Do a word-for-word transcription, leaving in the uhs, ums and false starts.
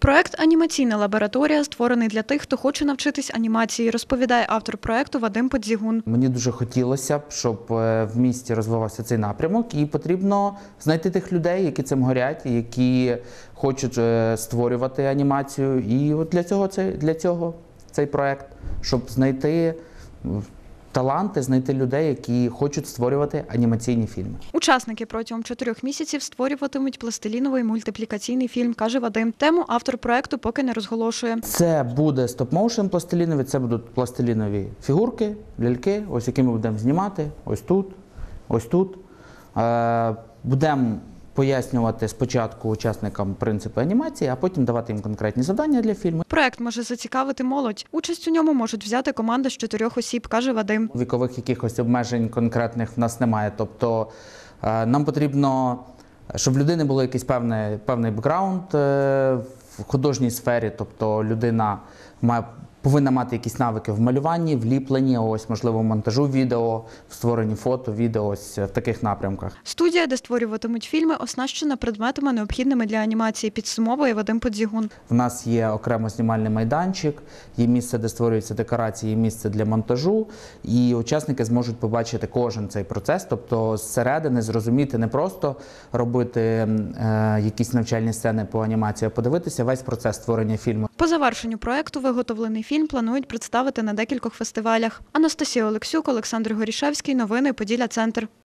Проект «Анімаційна лабораторія» створений для тих, хто хоче навчитись анімації, розповідає автор проекту Вадим Подзігун. Мені дуже хотілося б, щоб в місті розвивався цей напрямок, і потрібно знайти тих людей, які цим горять, які хочуть створювати анімацію. І от для цього цей, для цього цей проект, щоб знайти таланти, знайти людей, які хочуть створювати анімаційні фільми. Учасники протягом чотирьох місяців створюватимуть пластиліновий мультиплікаційний фільм, каже Вадим. Тему автор проекту поки не розголошує. Це буде стоп-моушен пластиліновий, це будуть пластилінові фігурки, ляльки, ось які ми будемо знімати, ось тут, ось тут. Будемо пояснювати спочатку учасникам принципи анімації, а потім давати їм конкретні завдання для фільму. Проект може зацікавити молодь. Участь у ньому можуть взяти команда з чотирьох осіб, каже Вадим. Вікових якихось обмежень конкретних в нас немає. Тобто нам потрібно, щоб в людини було якийсь певний, певний бекграунд в художній сфері, тобто людина має повинна мати якісь навики в малюванні, в ліпленні, ось, можливо, в монтажу відео, в створенні фото, відео, ось в таких напрямках. Студія, де створюватимуть фільми, оснащена предметами, необхідними для анімації, підсумовує Вадим Подзігун. В нас є окремо знімальний майданчик, є місце, де створюються декорації, є місце для монтажу, і учасники зможуть побачити кожен цей процес, тобто зсередини зрозуміти, не просто робити е, якісь навчальні сцени по анімації, а подивитися весь процес створення фільму. По завершенню проекту виготовлений фільм планують представити на декількох фестивалях. Анастасія Олексюк, Олександр Горішевський. Новини Поділля Центр.